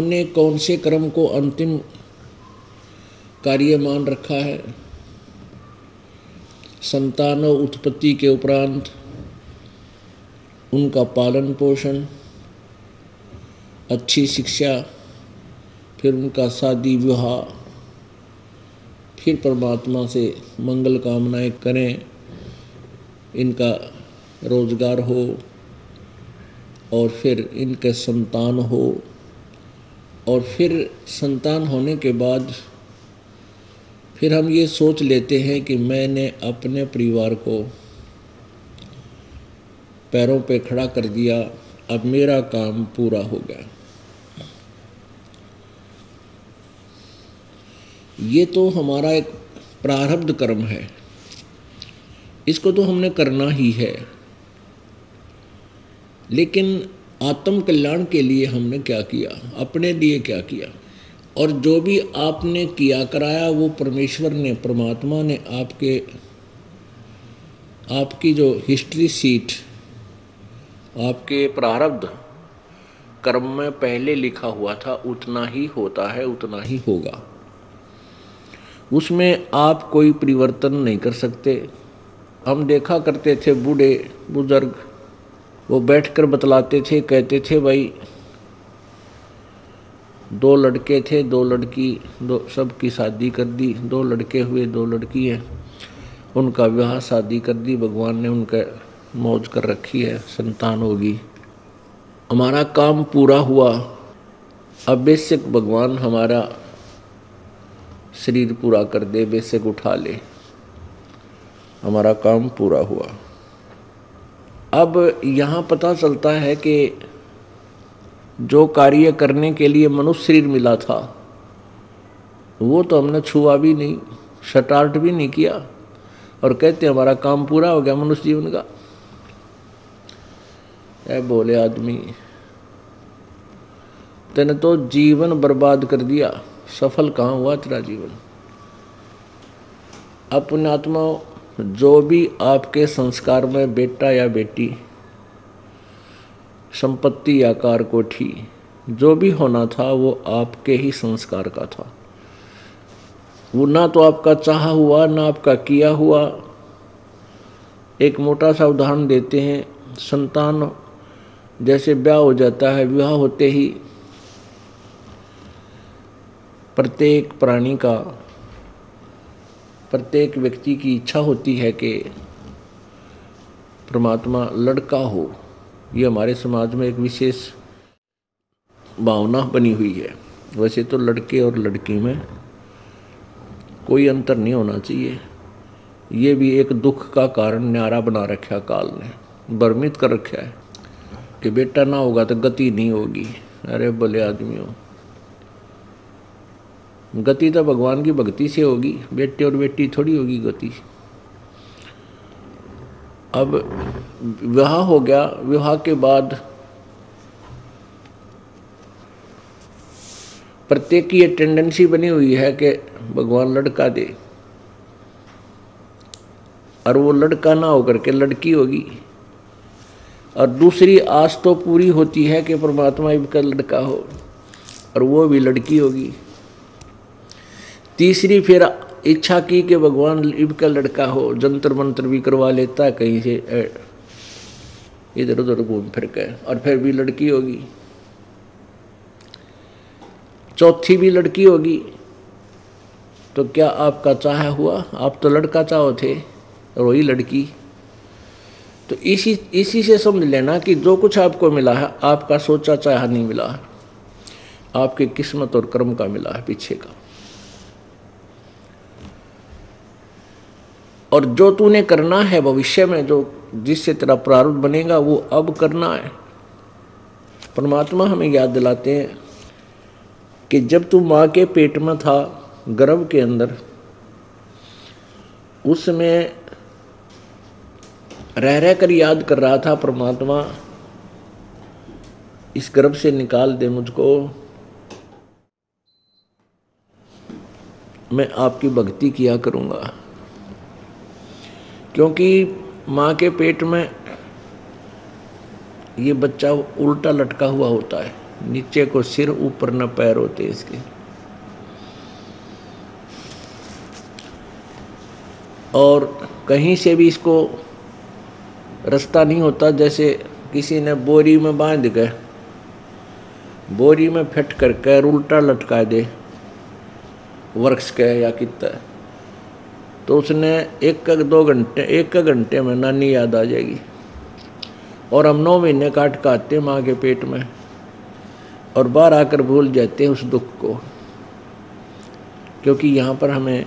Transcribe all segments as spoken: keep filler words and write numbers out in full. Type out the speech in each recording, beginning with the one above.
हमने कौन से कर्म को अंतिम कार्य मान रखा है। संतान उत्पत्ति के उपरांत उनका पालन पोषण, अच्छी शिक्षा, फिर उनका शादी विवाह, फिर परमात्मा से मंगल कामनाएं करें, इनका रोजगार हो और फिर इनके संतान हो, और फिर संतान होने के बाद फिर हम ये सोच लेते हैं कि मैंने अपने परिवार को पैरों पे खड़ा कर दिया, अब मेरा काम पूरा हो गया। ये तो हमारा एक प्रारब्ध कर्म है, इसको तो हमने करना ही है। लेकिन आत्म कल्याण के लिए हमने क्या किया, अपने लिए क्या किया? और जो भी आपने किया कराया वो परमेश्वर ने, परमात्मा ने आपके आपकी जो हिस्ट्री सीट, आपके प्रारब्ध कर्म में पहले लिखा हुआ था, उतना ही होता है, उतना ही होगा। उसमें आप कोई परिवर्तन नहीं कर सकते। हम देखा करते थे बूढ़े बुजुर्ग, वो बैठकर बतलाते थे, कहते थे भाई दो लड़के थे, दो लड़की, दो सबकी शादी कर दी, दो लड़के हुए, दो लड़की हैं, उनका विवाह शादी कर दी, भगवान ने उनका मौज कर रखी है, संतान होगी, हमारा काम पूरा हुआ। अब बेशक भगवान हमारा शरीर पूरा कर दे, बेशक उठा ले, हमारा काम पूरा हुआ। अब यहाँ पता चलता है कि जो कार्य करने के लिए मनुष्य शरीर मिला था वो तो हमने छुआ भी नहीं, स्टार्ट भी नहीं किया, और कहते हमारा काम पूरा हो गया मनुष्य जीवन का। ऐ बोले आदमी, तेने तो जीवन बर्बाद कर दिया, सफल कहाँ हुआ तेरा जीवन। अपने आत्मा, जो भी आपके संस्कार में बेटा या बेटी, संपत्ति या कार कोठी, जो भी होना था वो आपके ही संस्कार का था। वो ना तो आपका चाहा हुआ, ना आपका किया हुआ। एक मोटा सा उदाहरण देते हैं, संतान जैसे ब्याह हो जाता है, विवाह होते ही प्रत्येक प्राणी का, प्रत्येक व्यक्ति की इच्छा होती है कि परमात्मा लड़का हो। ये हमारे समाज में एक विशेष भावना बनी हुई है। वैसे तो लड़के और लड़की में कोई अंतर नहीं होना चाहिए। ये भी एक दुख का कारण न्यारा बना रखा काल ने, भ्रमित कर रखा है कि बेटा ना होगा तो गति नहीं होगी। अरे भले आदमियों, गति तो भगवान की भक्ति से होगी, बेटे और बेटी थोड़ी होगी गति। अब विवाह हो गया, विवाह के बाद प्रत्येक की ये टेंडेंसी बनी हुई है कि भगवान लड़का दे, और वो लड़का ना होकर के लड़की होगी। और दूसरी आस तो पूरी होती है कि परमात्मा इनका लड़का हो, और वो भी लड़की होगी। तीसरी फिर इच्छा की कि भगवान इनका लड़का हो, जंतर मंत्र भी करवा लेता है कहीं से इधर उधर घूम फिर के, और फिर भी लड़की होगी। चौथी भी लड़की होगी। तो क्या आपका चाह हुआ? आप तो लड़का चाहो थे और वही लड़की। तो इसी इसी से समझ लेना कि जो कुछ आपको मिला है आपका सोचा चाहा नहीं मिला है, आपकी किस्मत और कर्म का मिला है पीछे का। और जो तूने करना है भविष्य में, जो जिससे तेरा प्रारब्ध बनेगा वो अब करना है। परमात्मा हमें याद दिलाते हैं कि जब तू माँ के पेट में था, गर्भ के अंदर, उसमें रह रह कर याद कर रहा था, परमात्मा इस गर्भ से निकाल दे मुझको, मैं आपकी भक्ति किया करूँगा। क्योंकि माँ के पेट में ये बच्चा उल्टा लटका हुआ होता है, नीचे को सिर ऊपर न पैर होते इसके। और कहीं से भी इसको रास्ता नहीं होता, जैसे किसी ने बोरी में बांध के बोरी में फिट करके उल्टा लटका दे वर्क्स के या कितना, तो उसने एक का दो घंटे एक का घंटे में नानी याद आ जाएगी। और हम नौ महीने काट काटते माँ के पेट में और बाहर आकर भूल जाते हैं उस दुख को, क्योंकि यहाँ पर हमें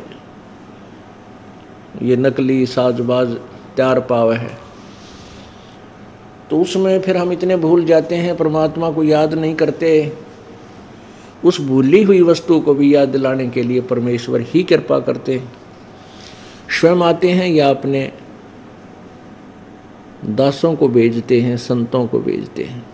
ये नकली साजबाज तैयार पावे है। तो उसमें फिर हम इतने भूल जाते हैं, परमात्मा को याद नहीं करते। उस भूली हुई वस्तु को भी याद दिलाने के लिए परमेश्वर ही कृपा करते हैं, स्वयं आते हैं या अपने दासों को भेजते हैं, संतों को भेजते हैं।